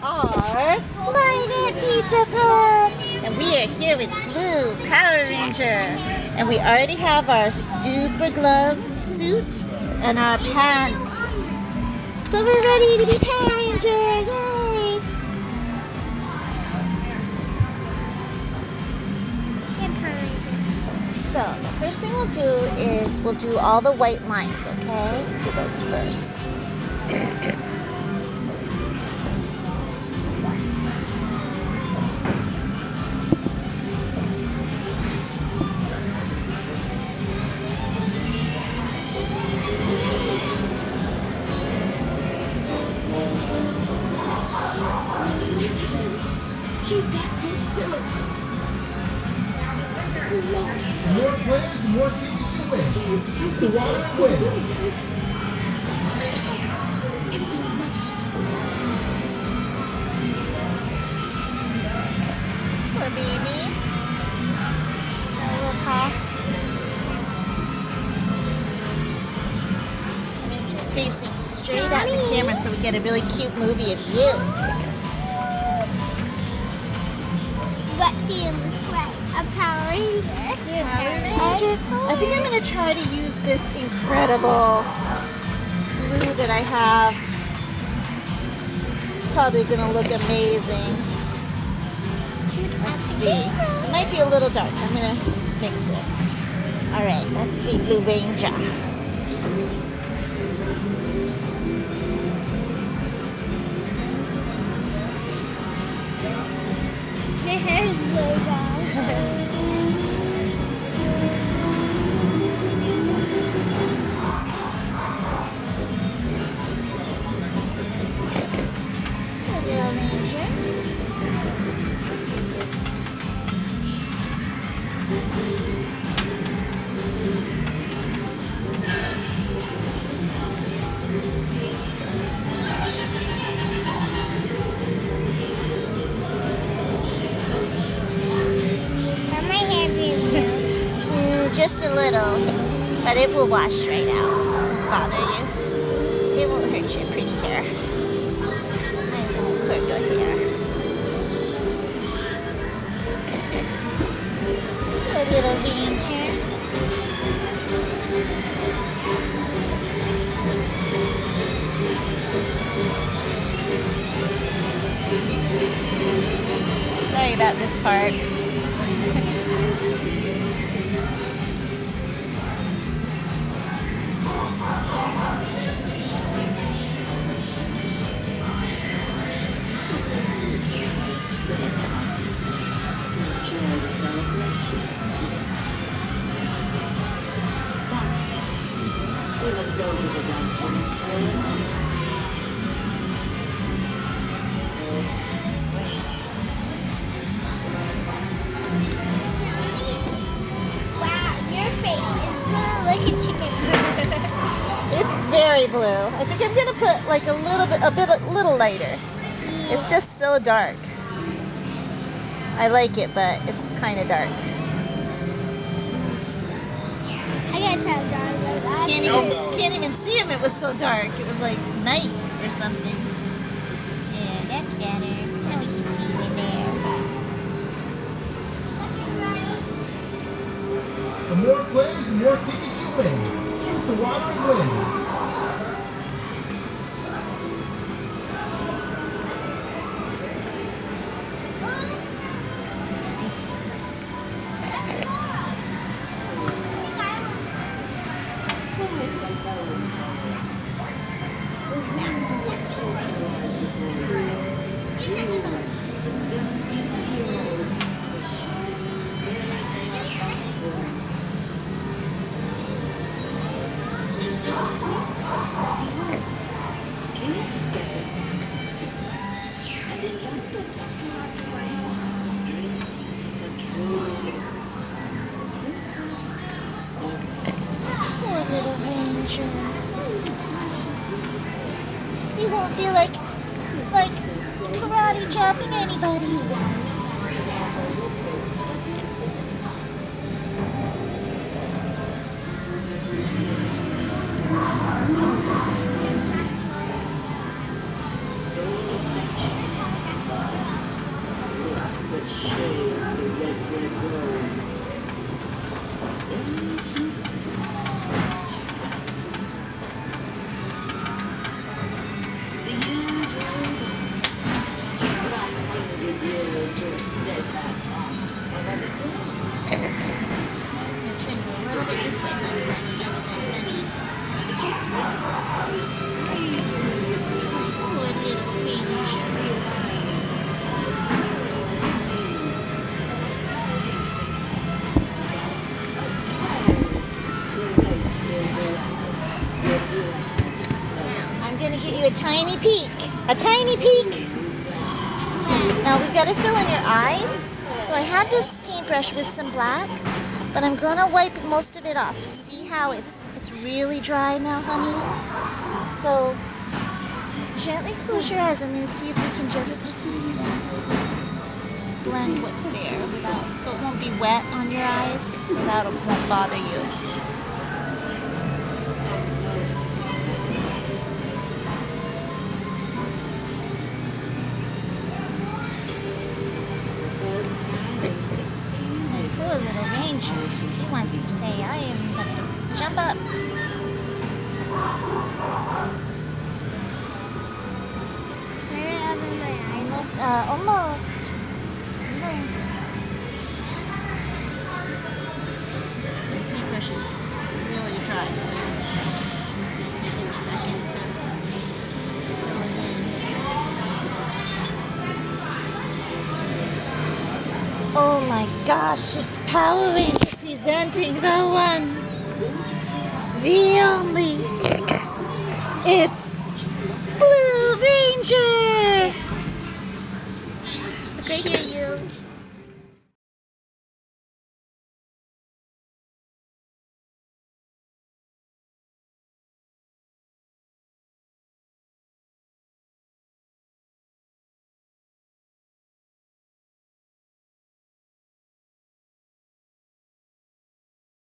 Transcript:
are Light Pizza Pub, and we are here with Blue Power Ranger, and we already have our super glove suit and our pants, so we're ready to be Power Ranger. Yay! So the first thing we'll do is we'll do all the white lines. Okay, do those first. More players, more tickets to win. The water wins. Poor baby. Got a little cough. Facing straight at the camera so we get a really cute movie of you. What do you look like? A Power Ranger? Power Ranger. I think I'm going to try to use this incredible blue that I have. It's probably going to look amazing. Let's see. It might be a little dark. I'm going to mix it. Alright, let's see. Blue Ranger. My hair is blue, guys. Little Ranger. Just a little, but it will wash right out. Won't bother you. It won't hurt your pretty hair. I won't hurt your hair. Poor little Ranger. Sorry about this part. We must go to the dungeon. Wow, your face is blue like a chicken. It's very blue. I think I'm gonna put like a little lighter. It's just so dark. I like it, but it's kind of dark. I gotta tell John about that. Can't even see him. It was so dark. It was like night or something. Yeah, that's better. Now we can see him in there. The more players, the more tickets you win. Shoot the water and win. Poor little Ranger. You won't feel like karate chopping anybody. tiny peek. A tiny peek. Now we've got to fill in your eyes. So I have this paintbrush with some black, but I'm gonna wipe most of it off. See how it's really dry now, honey? So gently close your eyes. I'm gonna see if we can just blend what's there without, so it won't be wet on your eyes, so that won't bother you. My poor little ranger, he wants to say, I am gonna jump up. Almost. The paintbrush is really dry, so it takes a second to fill it in. Oh my gosh, it's Power Ranger presenting the one, the only. It's Blue Ranger. Look right here, you.